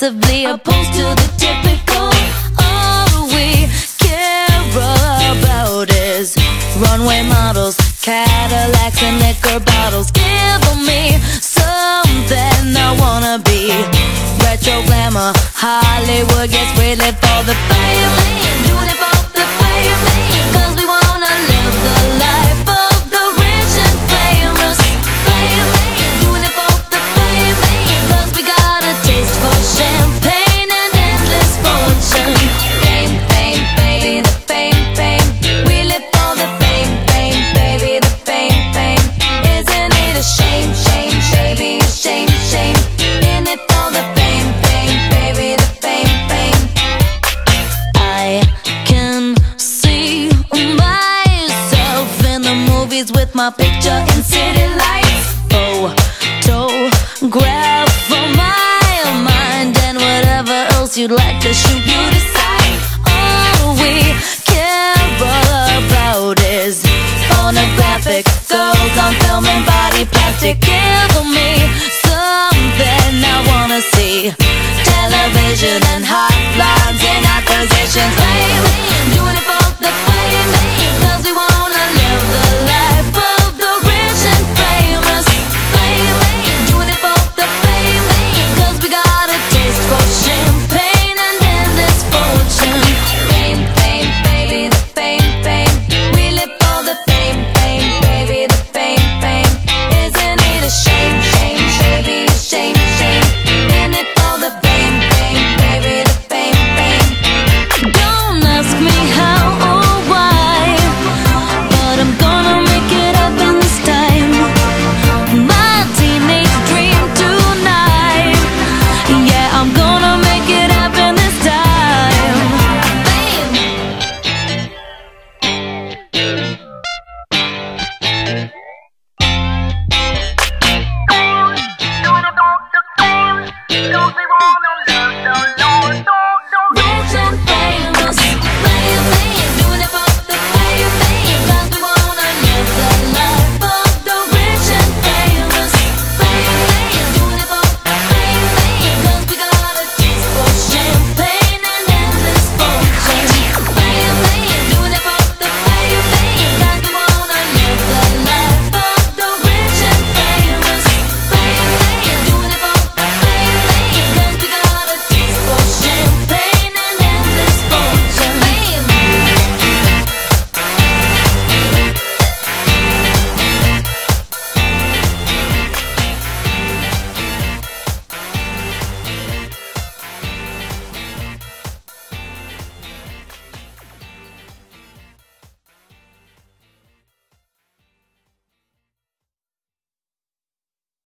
aggressively opposed to the typical. All we care about is runway models, Cadillacs and liquor bottles. Give me something I wanna be. Retro glamour, Hollywood gets really for the fame. Doing it for the fame, cause we wanna live the life of the rich and famous. Fame, doing it for the fame, cause we got a taste for champagne and endless fortune. Fame, fame, baby, the fame, fame. We live for the fame, fame, baby, the fame, fame. Isn't it a shame, shame, baby, a shame, shame. In it for the fame, fame, baby, the fame, fame. I can see myself in the movies with my picture in city lights. Photograph for my mind and whatever else you'd like to shoot, you decide. All we care about is pornographic girls on film and body plastic. Give me